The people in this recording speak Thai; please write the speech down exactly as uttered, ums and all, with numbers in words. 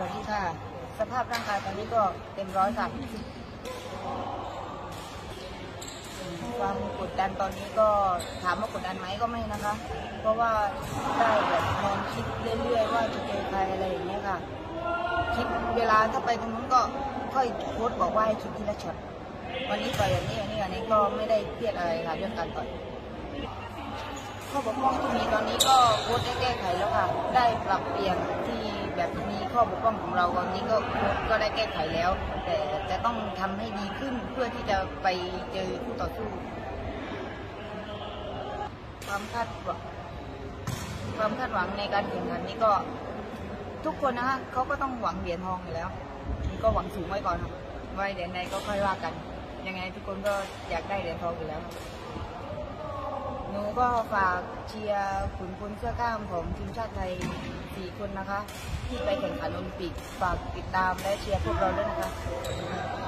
วัสดีค่ะสภาพร่างกายตอนนี้ก็เต็มร้อยค่ะความกดดันตอนนี้ก็ถามว่ากดดันไหมก็ไม่นะคะ เพราะว่าได้แบบมองคิดเรื่อยๆว่าจะเจอใครอะไรอย่างเงี้ยค่ะคิดเวลาถ้าไปตรงนู้นก็ค่อยโค้ชบอกว่าให้คิดทีละช็อตวันนี้ต่อยอย่างนี้อย่างนี้อันนี้ก็ไม่ได้เครียดอะไรค่ะเรื่องการต่อยข้อบกพร่องที่มีตอนนี้ก็โค้ชได้แก้ไขแล้วค่ะได้ปรับเปลี่ยนที่แบบมีข้อบกพร่องของเราตอนนี้ก็โค้ชก็ได้แก้ไขแล้วแต่จะต้องทำให้ดีขึ้นเพื่อที่จะไปเจอคู่ต่อสู้ความคาดหวังความคาดหวังในการแข่งขันนี้ก็ทุกคนนะคะเขาก็ต้องหวังเหรียญทองอยู่แล้วก็หวังสูงไว้ก่อนครับไว้เหรียญใดก็ค่อยว่ากันยังไงทุกคนก็อยากได้เหรียญทองอยู่แล้วหนูก็ฝากเชียร์ขุนพลเสื้อกล้ามของทีมชาติไทยสี่คนนะคะที่ไปแข่งขันโอลิมปิกฝากติดตามและเชียร์พวกเราด้วยนะคะ